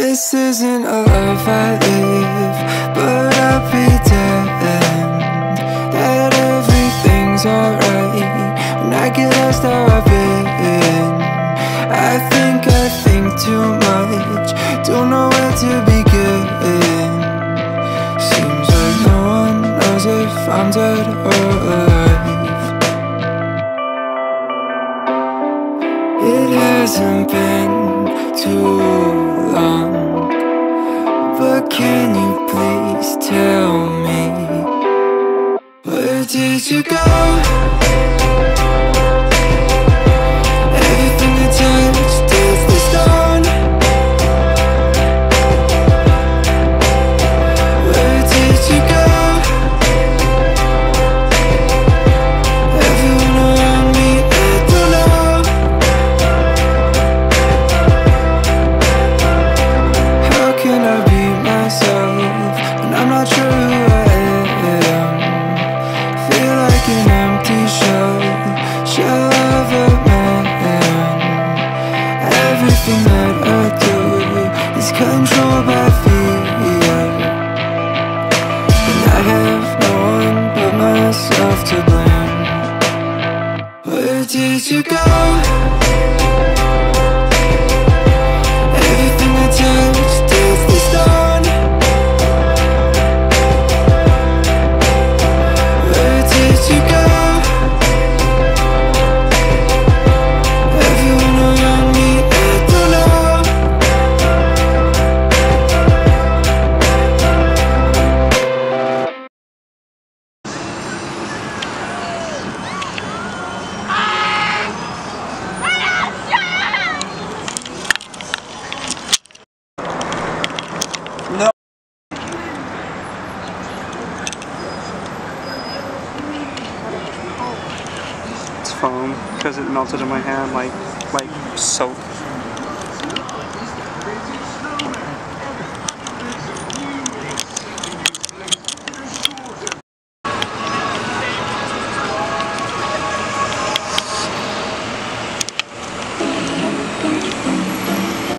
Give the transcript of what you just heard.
This isn't a life I live, but I pretend that everything's alright when I get lost how I've been. I think too much, don't know where to begin. Seems like no one knows if I'm dead or alive. It hasn't been too long, but can you please tell me, where did you go? Everything I touch turns to stone. Where did you go? Everyone around me, I don't know. How can I be myself when I'm not sure who I am? Feel like an empty shell of a man. Everything that I do is controlled by fear, and I have no one but myself to blame. Where did you go? Everything I touch turns to stone. Where did you go? Everyone around me, I don't know. No. It's foam because it melted in my hand like soap.